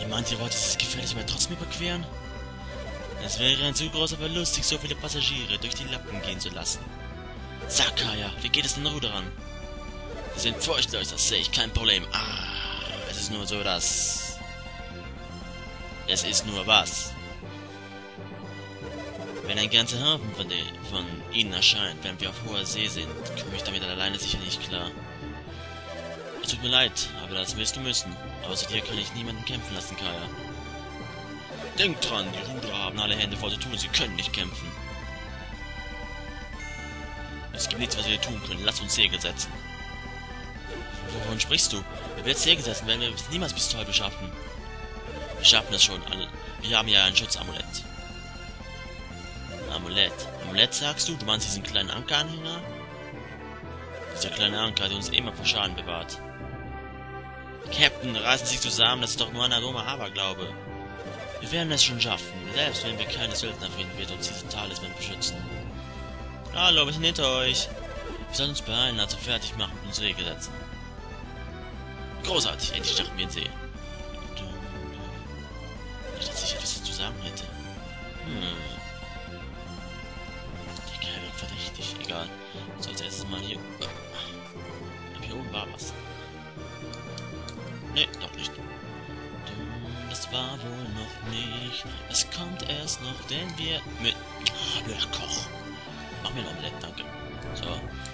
Ihr meint, ihr wollt dieses gefährliche Meer trotzdem überqueren? Es wäre ein zu großer Verlust, sich so viele Passagiere durch die Lappen gehen zu lassen. Sag, Kaya, wie geht es den Ruderern? Sie sind furchtlos, das sehe ich kein Problem. Es ist nur so, dass... Es ist nur was. Wenn ein ganzer Haufen von ihnen erscheint, während wir auf hoher See sind, komme ich damit alleine sicher nicht klar. Es tut mir leid, aber das wirst du müssen. Außer dir kann ich niemanden kämpfen lassen, Kaya. Denk dran, die Ruderer haben alle Hände voll zu tun, sie können nicht kämpfen. Es gibt nichts, was wir tun können. Lass uns Segel setzen. Wovon sprichst du? Wenn wir jetzt Segel setzen, werden wir niemals bis Teufel schaffen. Wir schaffen das schon alle. Wir haben ja ein Schutzamulett. Amulett. Amulett sagst du? Du meinst diesen kleinen Ankeranhänger? Dieser kleine Anker, der uns immer vor Schaden bewahrt. Captain, reißen Sie sich zusammen, das ist doch nur ein dummer Aberglaube. Wir werden es schon schaffen. Selbst wenn wir keine Söldner finden, wird uns diese Talisman beschützen. Hallo, wir sind hinter euch. Wir sollen uns beeilen, also fertig machen und Segel setzen. Großartig, endlich starten wir in See. Nicht, dass ich etwas zu sagen hätte. Der Kerl wird verdächtig. Egal. So, als erstes mal hier... Hier oben war was. Ne, doch nicht. Das war wohl noch nicht. Es kommt erst noch, denn wir... Mit... blöder Koch. Mach mir ein Omelette, danke. So.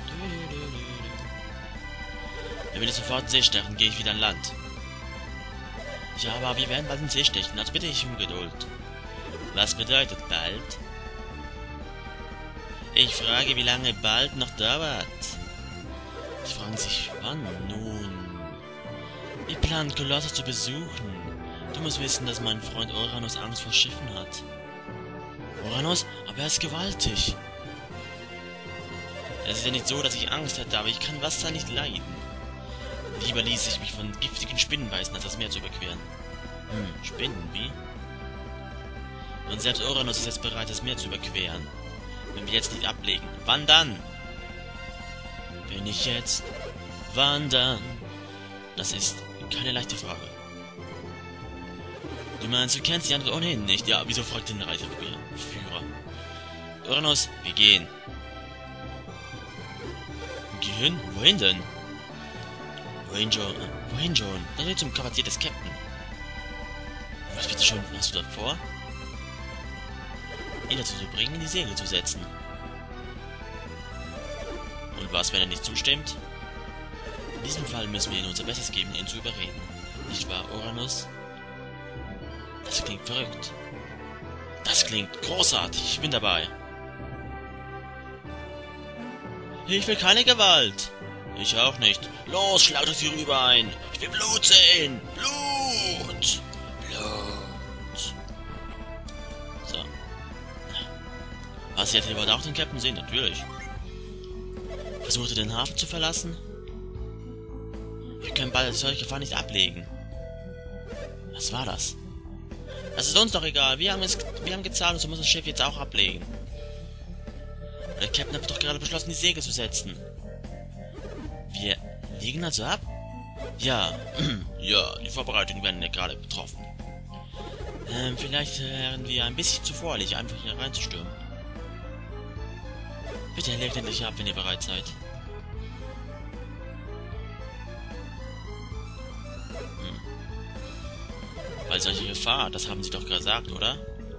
Wenn wir nicht sofort in den See stechen, gehe ich wieder an Land. Ja, aber wir werden bald in den See stechen, also bitte ich um Geduld. Was bedeutet bald? Ich frage, wie lange bald noch dauert. Sie fragen sich, wann? Nun... Wir planen, Kolossus zu besuchen. Du musst wissen, dass mein Freund Uranus Angst vor Schiffen hat. Uranus? Aber er ist gewaltig. Es ist ja nicht so, dass ich Angst hätte, aber ich kann Wasser nicht leiden. Lieber ließ ich mich von giftigen Spinnen beißen, als das Meer zu überqueren. Spinnen, wie? Und selbst Uranus ist jetzt bereit, das Meer zu überqueren. Wenn wir jetzt nicht ablegen. Wann dann? Wenn nicht jetzt, wann dann? Das ist keine leichte Frage. Du meinst, du kennst die Antwort ohnehin nicht? Ja, wieso fragt den Reiseführer? Uranus, wir gehen. Gehen? Wohin denn? Wohin schon? Wohin schon? Dann zum Quartier des Captain. Was bitte schon hast du da vor? Ihn dazu zu bringen, die Segel zu setzen. Und was, wenn er nicht zustimmt? In diesem Fall müssen wir ihm unser Bestes geben, ihn zu überreden. Nicht wahr, Uranus? Das klingt verrückt. Das klingt großartig. Ich bin dabei. Ich will keine Gewalt. Ich auch nicht. Los, schlagt euch hier rüber ein. Ich will Blut sehen. Blut. Blut. So. Was, ihr wollt auch den Captain sehen? Natürlich. Versucht ihr den Hafen zu verlassen? Wir können bald solche Gefahr nicht ablegen. Was war das? Das ist uns doch egal. Wir haben gezahlt und so muss das Schiff jetzt auch ablegen. Der Captain hat doch gerade beschlossen, die Segel zu setzen. Wir legen also ab? Ja. Ja, die Vorbereitungen werden ja gerade betroffen. Vielleicht wären wir ein bisschen zu vorsichtig, einfach hier reinzustürmen. Bitte legt endlich ab, wenn ihr bereit seid. Weil solche Gefahr, das haben sie doch gesagt, oder?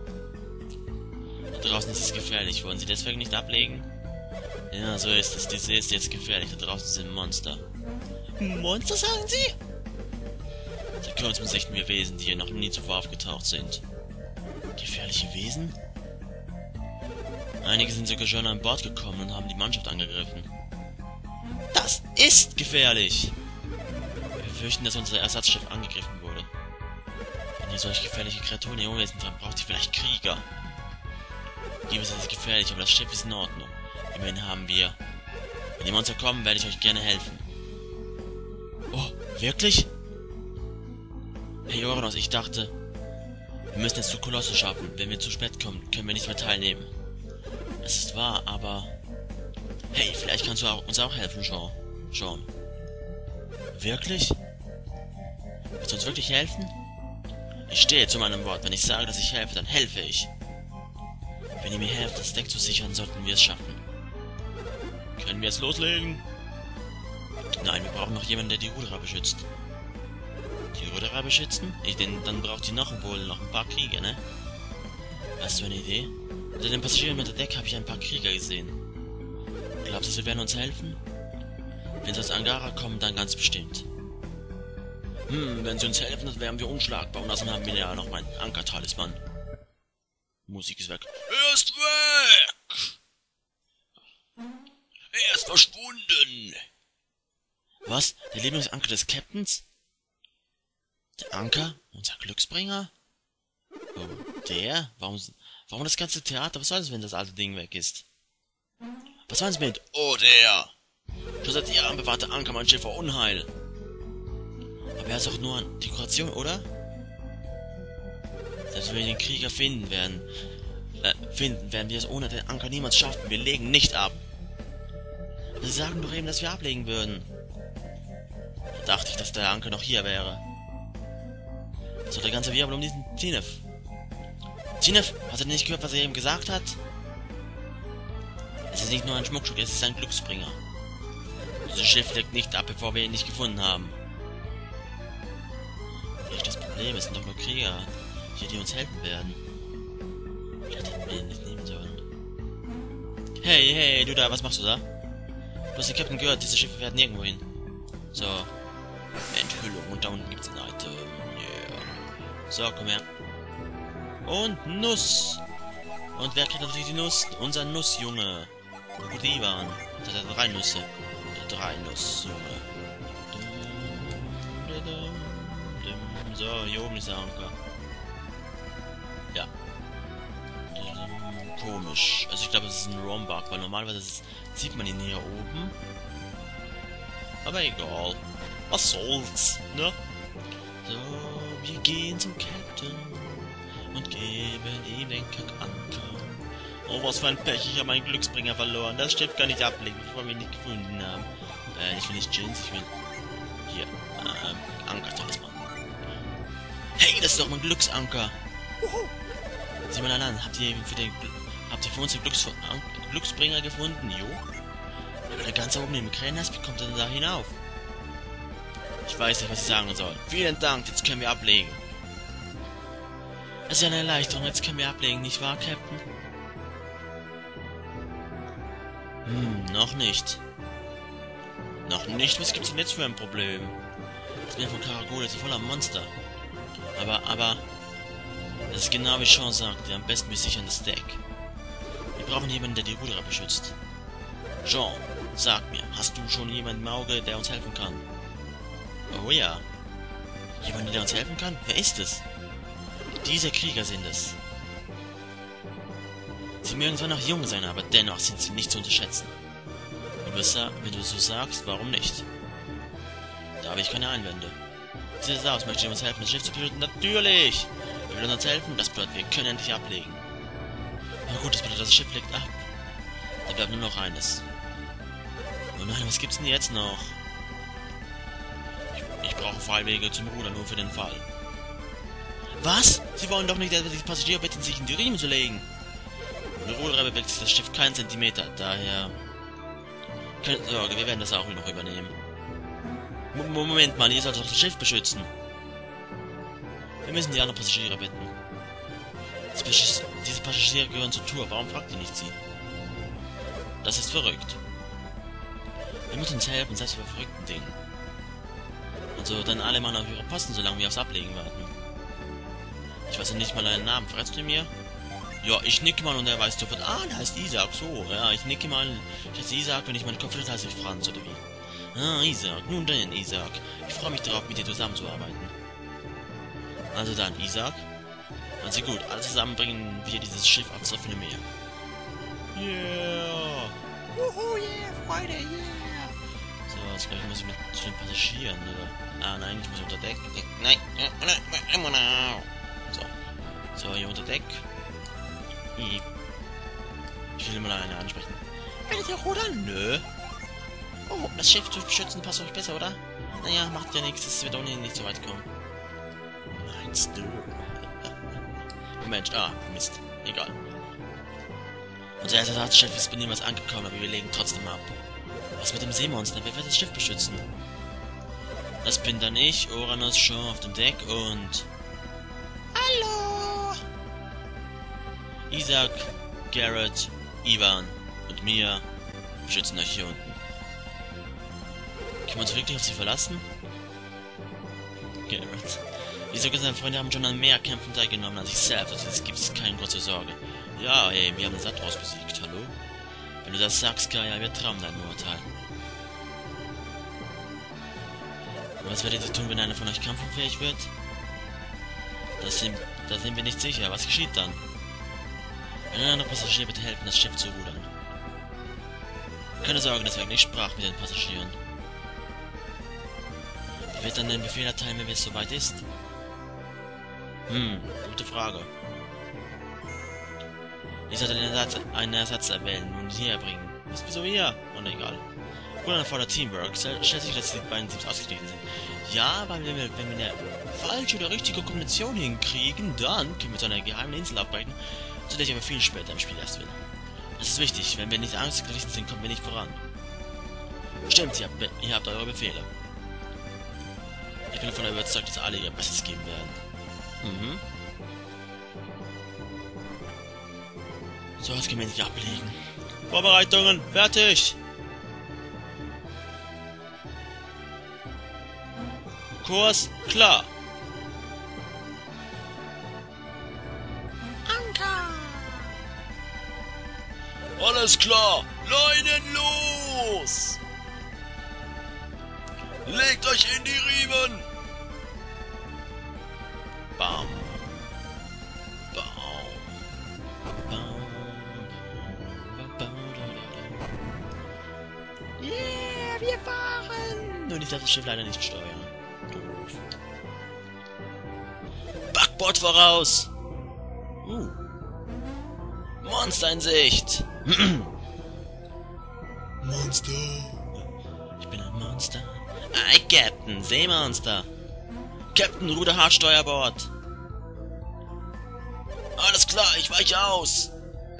Da draußen ist es gefährlich. Wollen sie deswegen nicht ablegen? Ja, so ist es. Die See ist jetzt gefährlich. Da draußen sind Monster. Monster, sagen sie? Sie können uns besichten wir Wesen, die hier noch nie zuvor aufgetaucht sind. Gefährliche Wesen? Einige sind sogar schon an Bord gekommen und haben die Mannschaft angegriffen. Das ist gefährlich! Wir fürchten, dass unser Ersatzschiff angegriffen wurde. Wenn ihr solche gefährliche Kreaturen hier umwesen habt, braucht ihr vielleicht Krieger. Gewiss ist es gefährlich, aber das Schiff ist in Ordnung. Immerhin haben wir... Wenn die Monster kommen, werde ich euch gerne helfen. Oh, wirklich? Hey Uranus, ich dachte... Wir müssen es zu Kolossus schaffen. Wenn wir zu spät kommen, können wir nicht mehr teilnehmen. Das ist wahr, aber... Hey, vielleicht kannst du uns auch helfen, Sean. Wirklich? Willst du uns wirklich helfen? Ich stehe zu meinem Wort. Wenn ich sage, dass ich helfe, dann helfe ich. Wenn ihr mir helft, das Deck zu sichern, sollten wir es schaffen. Können wir es loslegen? Nein, wir brauchen noch jemanden, der die Ruderer beschützt. Die Ruderer beschützen? Dann braucht ihr wohl noch ein paar Krieger, ne? Hast du eine Idee? Unter den Passagieren mit der Deck habe ich ein paar Krieger gesehen. Glaubst du, sie werden uns helfen? Wenn sie aus Angara kommen, dann ganz bestimmt. Wenn sie uns helfen, dann wären wir unschlagbar. Und außerdem haben wir ja noch meinen Anker-Talisman. Musik ist weg. Er ist weg! Er ist verschwunden! Was? Der Lieblingsanker des Captains? Der Anker? Unser Glücksbringer? Oh, der? Warum das ganze Theater? Was soll das, wenn das alte Ding weg ist? Was meinen Sie mit? Oh, der! Schon seit Jahren bewahrt der Anker mein Schiff vor Unheil. Aber er ist doch nur eine Dekoration, oder? Selbst wenn wir den Krieger finden, werden wir es ohne den Anker niemals schaffen. Wir legen nicht ab. Aber Sie sagen doch eben, dass wir ablegen würden. Da dachte ich, dass der Anker noch hier wäre. So, der ganze Wirbel um diesen Tinef. Tinef, hast du nicht gehört, was er eben gesagt hat? Es ist nicht nur ein Schmuckstück, es ist ein Glücksbringer. Dieses Schiff legt nicht ab, bevor wir ihn nicht gefunden haben. Nicht das Problem, es sind doch nur Krieger, die uns helfen werden. Vielleicht hätten wir ihn nicht nehmen sollen. Hey, du da, was machst du da? Du hast den Captain gehört, diese Schiffe werden nirgendwo hin. So. Enthüllung, und da unten gibt's ein Item. Yeah. So, komm her. Und Nuss. Und wer kriegt natürlich die Nuss? Unser Nussjunge. Wo die waren. Das hat 3 Nüsse. Der 3 Nussjunge. So, hier oben ist der Anker. Ja. Komisch. Also ich glaube, es ist ein Rombug, weil normalerweise sieht man ihn hier oben. Aber egal. Was soll's, ne? So, wir gehen zum Captain und geben ihm den Kackanker. Oh, was für ein Pech, ich habe meinen Glücksbringer verloren. Das Schiff kann ich ablegen, bevor wir ihn nicht gefunden haben. Ich will nicht Jins, ich will... Hier, Anker-Talisman. Hey, das ist doch mein Glücksanker! Sieh mal an, habt ihr für uns den Glücksbringer gefunden? Jo? Aber der ganz oben im Krähennest, wie kommt er denn da hinauf? Ich weiß nicht, was ich sagen soll. Vielen Dank, jetzt können wir ablegen. Es ist ja eine Erleichterung, jetzt können wir ablegen, nicht wahr, Captain? Noch nicht. Noch nicht? Was gibt's denn jetzt für ein Problem? Das Meer von Karagol ist voller Monster. Aber... Das ist genau wie Sean sagte, am besten wir sichern das Deck. Wir brauchen jemanden, der die Ruderer beschützt. Jean, sag mir, hast du schon jemanden im Auge, der uns helfen kann? Oh ja. Jemand, der uns helfen kann? Wer ist es? Diese Krieger sind es. Sie mögen zwar noch jung sein, aber dennoch sind sie nicht zu unterschätzen. Wenn du so sagst, warum nicht? Da habe ich keine Einwände. Wie sieht es aus? Möchtet ihr uns helfen, das Schiff zu beschützen? Natürlich! Wir wollen uns helfen, das bedeutet, wir können endlich ablegen. Na gut, das bedeutet, das Schiff legt ab. Da bleibt nur noch eines. Oh nein, was gibt's denn jetzt noch? Ich brauche Freiwege zum Ruder, nur für den Fall. Was? Sie wollen doch nicht, dass die Passagiere bitten, sich in die Riemen zu legen. Ohne Ruderer bewegt sich das Schiff keinen Zentimeter, daher... Keine Sorge, wir werden das auch noch übernehmen. Moment mal, ihr sollt doch das Schiff beschützen. Wir müssen die anderen Passagiere bitten. Diese Passagiere gehören zur Tour, warum fragt ihr nicht sie? Das ist verrückt. Wir müssen uns helfen, selbst bei verrückten Dingen. Also dann alle Mann auf ihre Posten, solange wir aufs Ablegen warten. Ich weiß ja nicht mal deinen Namen, verrätst du mir? Ja, ich nicke mal und er weiß sofort, der heißt Isaac, so. Ja, ich nicke mal, ich heiße Isaac, wenn ich meinen Kopf schüttle, heiße ich Franz, oder wie? Isaac, nun denn, Isaac. Ich freue mich darauf, mit dir zusammenzuarbeiten. Also dann, Isaac. Also gut, alle zusammen bringen wir dieses Schiff aufs offene Meer. Yeah! Wuhu, yeah, Freude, yeah! So, jetzt glaube ich, muss ich mit zu den Passagieren, oder? Nein, ich muss unter Deck. Nein, so, hier unter Deck. Ich will mal eine ansprechen. Werdet ihr rudern? Nö. Oh, das Schiff zu beschützen passt euch besser, oder? Naja, macht ja nichts, es wird ohnehin nicht so weit kommen. Nein, willst du? Moment, Mist. Egal. Unser Ersatzschiff ist bei niemals angekommen, aber wir legen trotzdem ab. Was mit dem Seemonster? Wer wird das Schiff beschützen? Das bin dann ich, Uranus, schon auf dem Deck und... Hallo! Isaac, Garrett, Ivan und Mia beschützen euch hier unten. Können wir uns wirklich auf sie verlassen? Garrett. Isaac und seine Freunde haben schon an mehr Kämpfen teilgenommen als ich selbst, also jetzt gibt es keine große Sorge. Ja, ey, wir haben den Satros besiegt, hallo? Wenn du das sagst, Gaia, wir trauen dein Urteil. Und was werdet ihr tun, wenn einer von euch kampfunfähig wird? Da sind wir nicht sicher. Was geschieht dann? Ein anderer Passagier bitte helfen, das Schiff zu rudern. Keine Sorge, deswegen ich sprach mit den Passagieren. Wer wird dann den Befehl erteilen, wenn es soweit ist? Gute Frage. Ich sollte einen Ersatz erwählen und hierher bringen. Wieso hier? Und egal. Gut, dann vor der Teamwork. Stellt sich, dass die beiden Teams ausgeglichen sind. Ja, weil wenn wir eine falsche oder richtige Kombination hinkriegen, dann können wir zu einer geheimen Insel abbrechen, zu der ich aber viel später im Spiel erst will. Das ist wichtig, wenn wir nicht ausgeglichen sind, kommen wir nicht voran. Stimmt, ihr habt eure Befehle. Ich bin davon überzeugt, dass alle ihr Bestes geben werden. So, jetzt können wir nicht ablegen. Vorbereitungen, fertig! Kurs, klar! Anker! Alles klar! Leinen los! Legt euch in die Riemen! Bam! Yeah, wir fahren! Nur ich darf das Schiff leider nicht steuern. Doof. Backbord voraus! Monster in Sicht! Monster! Ich bin ein Monster. Ei, Captain! Seemonster! Captain, Ruder hart Steuerbord! Alles klar, ich weiche aus!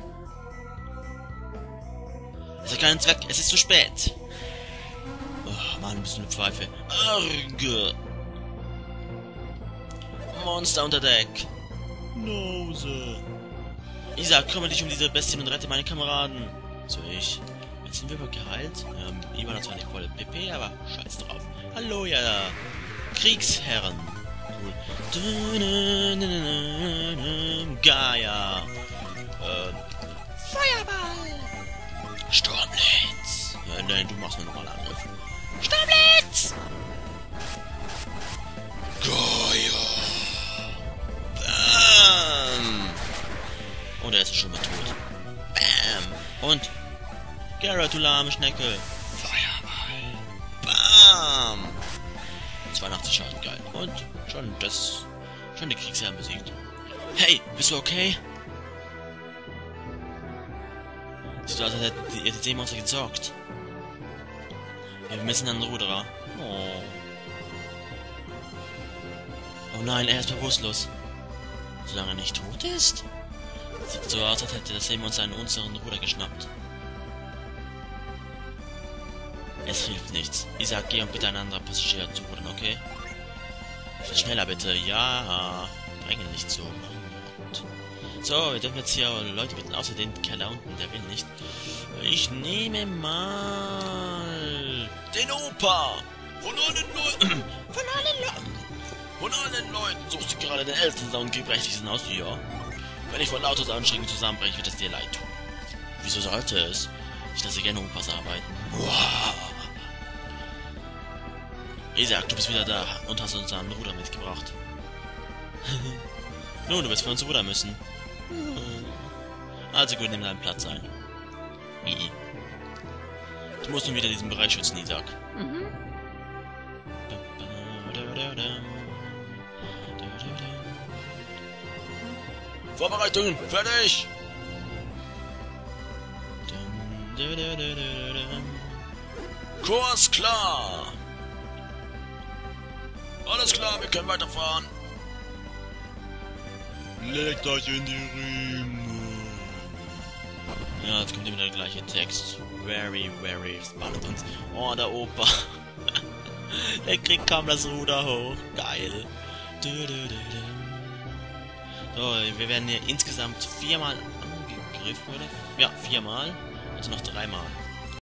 Es hat keinen Zweck, es ist zu spät. Oh, Mann, bist du eine Pfeife. Arge! Monster unter Deck. Nose. Isaac, kümmere dich um diese Bestien und rette meine Kameraden. So ich. Jetzt sind wir aber geheilt. Ivan hat zwar nicht volle PP, aber scheiß drauf. Hallo, ja. Kriegsherren. Cool. Gaia. Feuerball. Sturmblitz. Nein, du machst nur nochmal Angriff. Sturmblitz. Gaia. Bam. Und er ist schon mal tot. Bam. Und Garrett, du lahme Schnecke. Feuerball. Bam. 82 Schaden, geil. Und schon die Kriegsherren besiegt. Hey, bist du okay? Sieht so aus, als hätte ihr die Seemonster gesorgt. Wir müssen einen Ruderer. Oh nein, er ist bewusstlos. Solange er nicht tot ist? Sieht so aus, als hätte das Seemonster einen unseren Ruder geschnappt. Es hilft nichts. Isaac, geh und bitte einen anderen Passagier zu rudern, okay? Schneller bitte, ja. Dränge nicht so. So, wir dürfen jetzt hier Leute bitten, außer den Kerl da unten, der will nicht. Ich nehme mal den Opa! Von allen Leuten suchst du gerade den ältesten und gebrechlichsten aus, ja? Wenn ich vor lauter Anstrengung zusammenbreche, wird es dir leid tun. Wieso sollte es? Ich lasse gerne Opas arbeiten. Wow. Isaac, du bist wieder da und hast uns einen Ruder mitgebracht. Nun, du wirst für uns rudern müssen. Also gut, nimm deinen Platz ein. Du musst nun wieder diesen Bereich schützen, Isaac. Vorbereitungen, fertig! Kurs klar! Alles klar, wir können weiterfahren. Legt euch in die Riemen. Ja, jetzt kommt immer der gleiche Text. Very, very spannend. Und, oh, der Opa. Der kriegt kaum das Ruder hoch. Geil. So, wir werden hier insgesamt 4-mal angegriffen, oder? Ja, 4-mal. Also noch 3-mal.